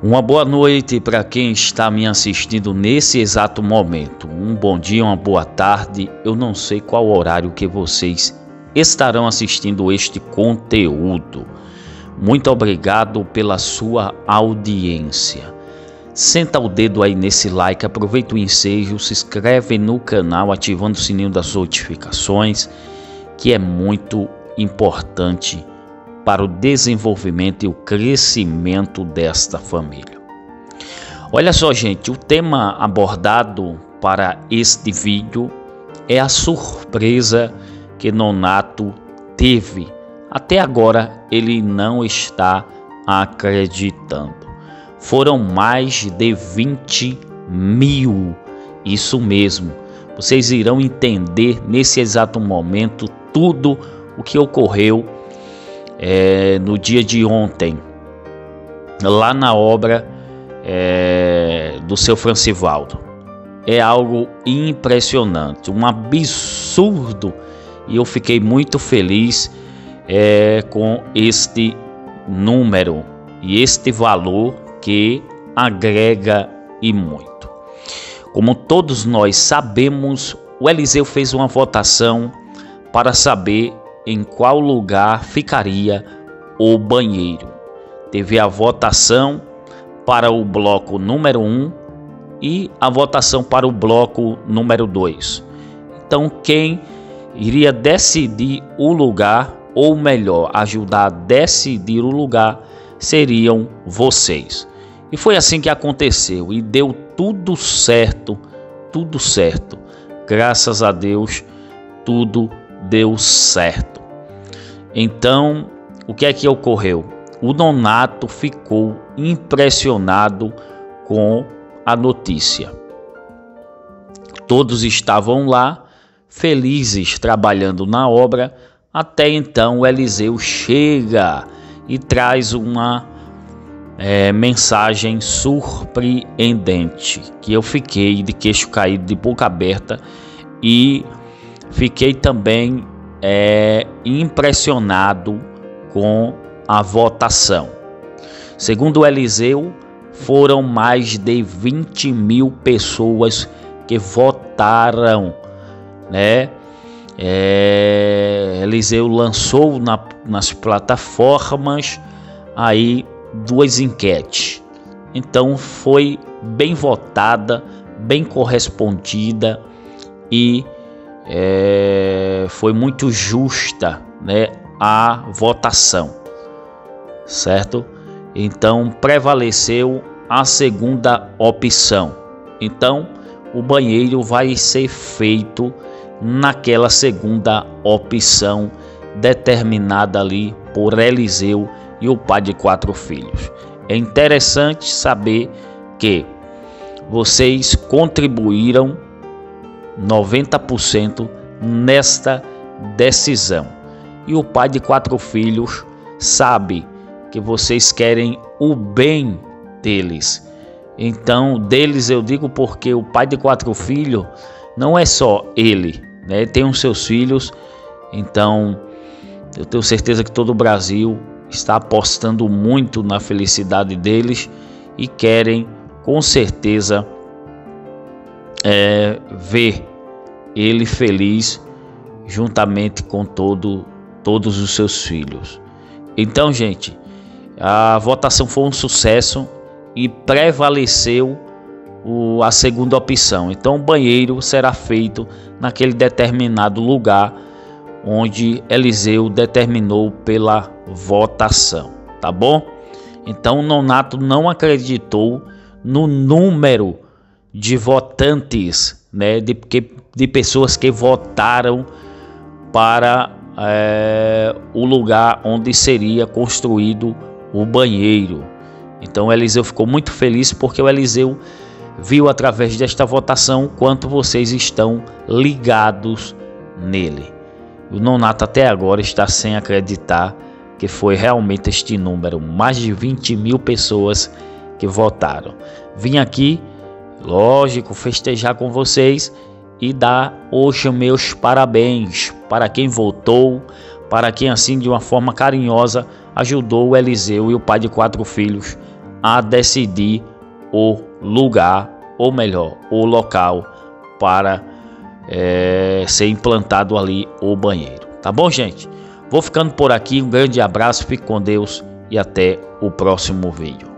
Uma boa noite para quem está me assistindo nesse exato momento. Um bom dia, uma boa tarde. Eu não sei qual horário que vocês estarão assistindo este conteúdo. Muito obrigado pela sua audiência. Senta o dedo aí nesse like, aproveita o ensejo, se inscreve no canal ativando o sininho das notificações, que é muito importante para o desenvolvimento e o crescimento desta família. Olha só, gente, o tema abordado para este vídeo é a surpresa que Nonato teve. Até agora ele não está acreditando. Foram mais de 20 mil, isso mesmo. Vocês irão entender nesse exato momento tudo o que ocorreu no dia de ontem, lá na obra do seu Francivaldo. É algo impressionante, um absurdo, e eu fiquei muito feliz com este número e este valor que agrega e muito. Como todos nós sabemos, o Eliseu fez uma votação para saber em qual lugar ficaria o banheiro. Teve a votação para o bloco número 1 e a votação para o bloco número 2. Então, quem iria decidir o lugar, ou melhor, ajudar a decidir o lugar, seriam vocês. E foi assim que aconteceu e deu tudo certo, tudo certo. Graças a Deus, tudo deu certo. Então, o que é que ocorreu? O Nonato ficou impressionado com a notícia. Todos estavam lá, felizes, trabalhando na obra. Até então, o Eliseu chega e traz uma mensagem surpreendente, que eu fiquei de queixo caído, de boca aberta, e fiquei também impressionado com a votação. Segundo o Eliseu, foram mais de 20 mil pessoas que votaram, né? Eliseu lançou nas plataformas aí 2 enquetes. Então foi bem votada, bem correspondida e foi muito justa, né, a votação, certo? Então prevaleceu a segunda opção. Então o banheiro vai ser feito naquela segunda opção determinada ali por Eliseu e o pai de 4 filhos. É interessante saber que vocês contribuíram 90% nesta decisão. E o pai de 4 filhos sabe que vocês querem o bem deles. Então, deles eu digo porque o pai de 4 filhos não é só ele, né? Tem os seus filhos. Então, eu tenho certeza que todo o Brasil está apostando muito na felicidade deles e querem, com certeza, ver ele feliz juntamente com todos os seus filhos. Então, gente, a votação foi um sucesso e prevaleceu a segunda opção. Então, o banheiro será feito naquele determinado lugar onde Eliseu determinou pela votação, tá bom? Então, o Nonato não acreditou no número de votantes, né, de pessoas que votaram para o lugar onde seria construído o banheiro. Então Eliseu ficou muito feliz porque o Eliseu viu através desta votação quanto vocês estão ligados nele. O Nonato até agora está sem acreditar que foi realmente este número, mais de 20 mil pessoas que votaram. Vim aqui, lógico, festejar com vocês e dar hoje meus parabéns para quem votou, para quem assim de uma forma carinhosa ajudou o Eliseu e o pai de 4 filhos a decidir o lugar, ou melhor, o local para ser implantado ali o banheiro. Tá bom, gente? Vou ficando por aqui, um grande abraço, fique com Deus e até o próximo vídeo.